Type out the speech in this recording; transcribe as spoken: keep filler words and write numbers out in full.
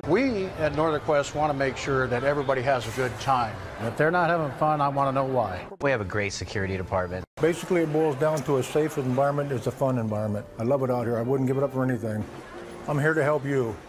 We at Northern Quest want to make sure that everybody has a good time. If they're not having fun, I want to know why. We have a great security department. Basically, it boils down to a safe environment. It's a fun environment. I love it out here. I wouldn't give it up for anything. I'm here to help you.